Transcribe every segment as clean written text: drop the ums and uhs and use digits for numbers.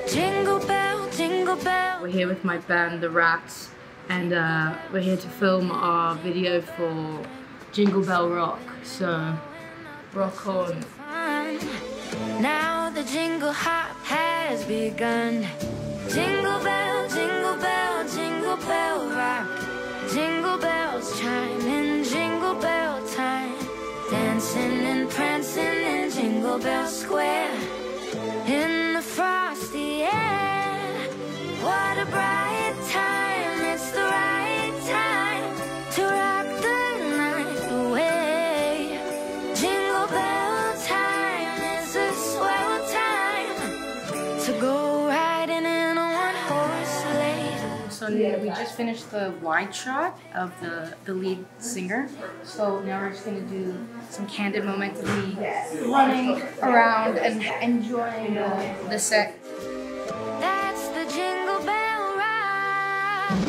Jingle bell, jingle bell. We're here with my band, The Rats, and we're here to film our video for Jingle Bell Rock, so rock on. Now the jingle hop has begun. Jingle bell, jingle bell, jingle bell rock. Jingle bells chime in jingle bell time. Dancing and prancing in Jingle Bell Square. In the frosty air. What a bright time, it's the right time to rock the night away. Jingle bell time is a swell time to go riding in a one-horse sleigh. So we just finished the wide shot of the lead singer. So now we're just gonna do some candid moments of me running around and enjoying the set. That's the Jingle Bell Rock.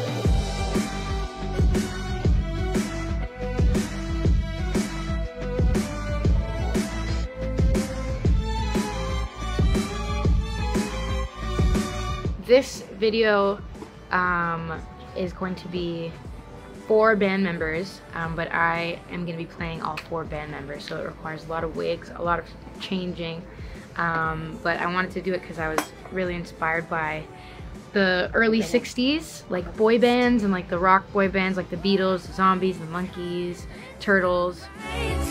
This video is going to be 4 band members, but I am going to be playing all 4 band members, so it requires a lot of wigs, a lot of changing, but I wanted to do it because I was really inspired by the early 60s, like boy bands and like the rock boy bands like the Beatles, the Zombies, the Monkees, Turtles.